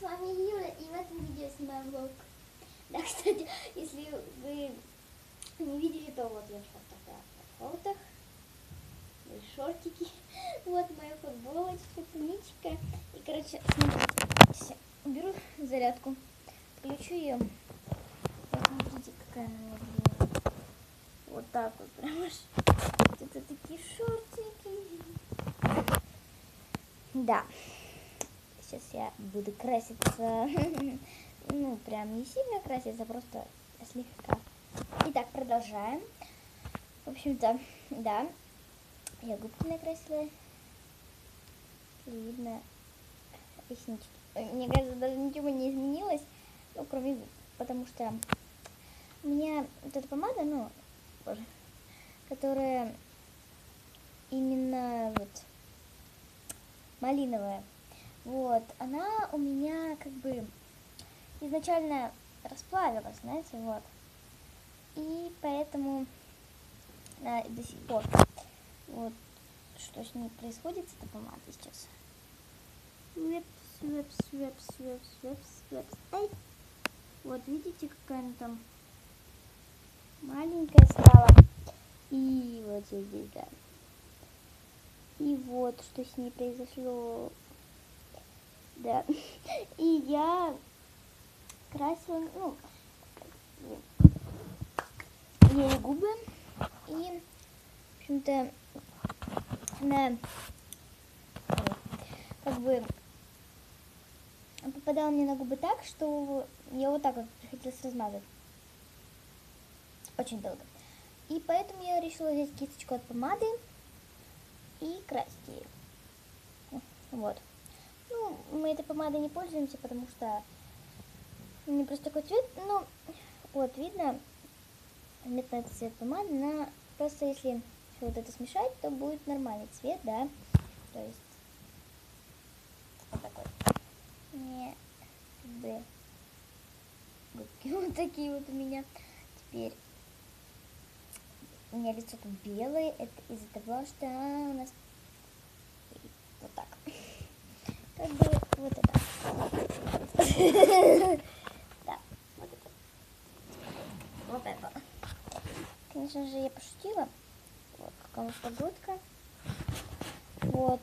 вами Юля, и в этом видео снимаем влог. Да, кстати, если вы не видели, то вот я в шортах, да, в шортах, шортики, вот моя футболочка, туничка. И, короче, смотрите, беру зарядку, включу ее. Посмотрите, какая она у меня длинная. Вот так вот, прям аж. Это такие шортики. Да. Сейчас я буду краситься. Ну, прям не сильно краситься, просто слегка. Итак, продолжаем. В общем-то, да. Я губки накрасила. Видно реснички. Мне кажется, даже ничего не изменилось. Ну, кроме губ. Потому что у меня вот эта помада, ну, боже, которая именно вот малиновая. Вот, она у меня как бы изначально расплавилась, знаете, вот. И поэтому до сих пор вот что с ней происходит с этой помадой сейчас. Ай. Вот видите, какая она там маленькая стала. И вот здесь, да. И вот что с ней произошло. Да. И я красила, ну, ей губы. И, в общем-то, она как бы попадала мне на губы так, что я вот так вот приходилось размазать. Очень долго. И поэтому я решила взять кисточку от помады и красить ее. Вот. Ну, мы этой помадой не пользуемся, потому что у меня просто такой цвет. Ну, вот, видно этот цвет помады. Но просто если вот это смешать, то будет нормальный цвет, да. То есть вот такой. Не, как бы, губки вот такие вот у меня. Теперь у меня лицо тут белое. Это из-за того, что у нас вот так. Как бы вот это. Да, вот это. Вот это. Конечно же, я пошутила. Вот, какая погодка. Вот.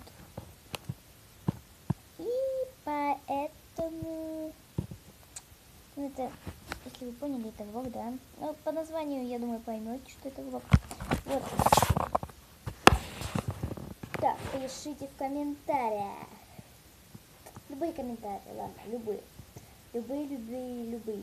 И поэтому... Ну, это, если вы поняли, это влог, да? Ну, по названию, я думаю, поймете, что это влог. Вот. Так, пишите в комментариях. Любые комментарии, ладно, любые. Любые.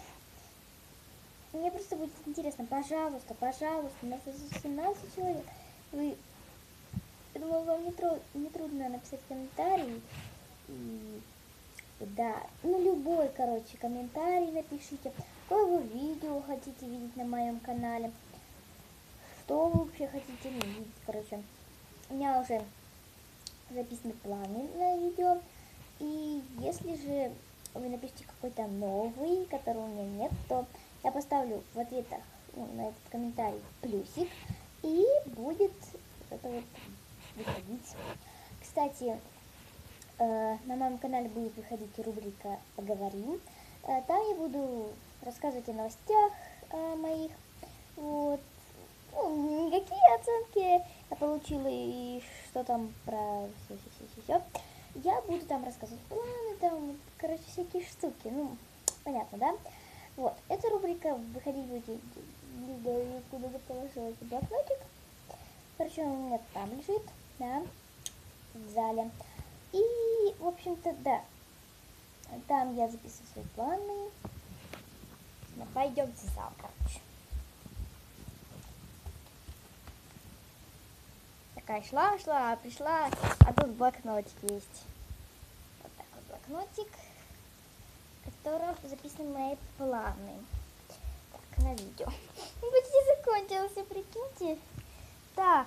Мне просто будет интересно, пожалуйста, у нас уже 17 человек. Я думаю, вам не трудно написать комментарий. И да, ну любой, короче, комментарий напишите. Какое вы видео хотите видеть на моем канале. Что вы вообще хотите видеть, короче. У меня уже записаны планы на видео. И если же вы напишите какой-то новый, которого у меня нет, то я поставлю в ответах на этот комментарий плюсик, и будет это вот выходить. Кстати, на моем канале будет выходить рубрика «Поговорим». Там я буду рассказывать о новостях моих. Вот. Ну, какие оценки я получила и что там про все. Я буду там рассказывать планы, там, короче, всякие штуки. Ну, понятно, да? Вот, эта рубрика выходить будет, куда-то положила этот блокнотик. Короче, он у меня там лежит, да, в зале. И, в общем-то, да, там я записываю свои планы. Ну, пойдемте в зал, короче. Такая шла, пришла, а тут блокнотик есть. Вот такой блокнотик, в котором записаны мои планы. Так, на видео. Почти закончился, прикиньте. Так.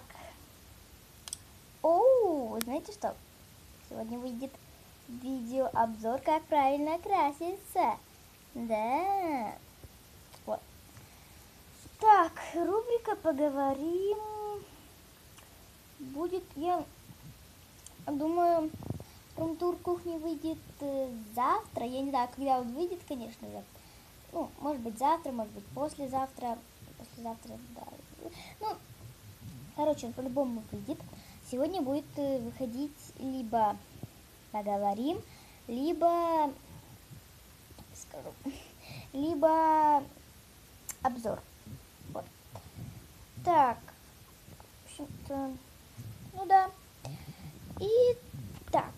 Оу, знаете что? Сегодня выйдет видеообзор, как правильно краситься. Да. Вот. Так, рубрика «Поговорим». Будет, я думаю, Рум-тур кухни выйдет завтра. Я не знаю, когда он выйдет, конечно же. Ну, может быть завтра, может быть послезавтра. Послезавтра, да. Ну, короче, он по-любому выйдет. Сегодня будет выходить либо поговорим, либо скажу, либо обзор. Вот. Так, в общем-то, ну да. И так.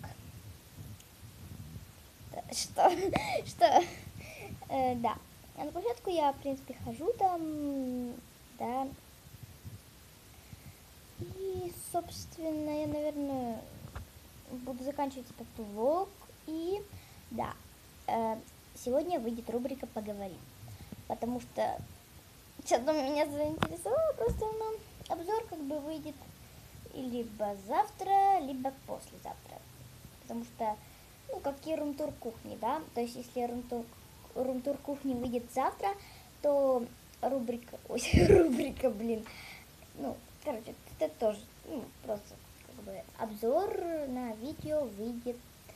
Что? Что? Да. А на площадку я, в принципе, хожу там, да. И, собственно, я, наверное, буду заканчивать этот влог. И, да, сегодня выйдет рубрика «Поговорим». Потому что что-то меня заинтересовало, просто обзор как бы выйдет либо завтра, либо послезавтра. Потому что, ну, как и рум-тур кухни, да. То есть, если рум-тур кухни выйдет завтра, то рубрика, блин, ну, короче, это тоже, ну, просто, как бы, обзор на видео выйдет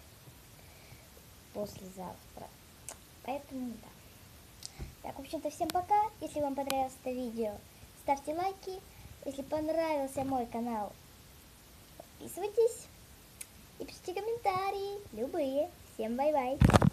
послезавтра. Поэтому, да. Так, в общем-то, всем пока. Если вам понравилось это видео, ставьте лайки. Если понравился мой канал, подписывайтесь и пишите комментарии, любые. Всем бай-бай.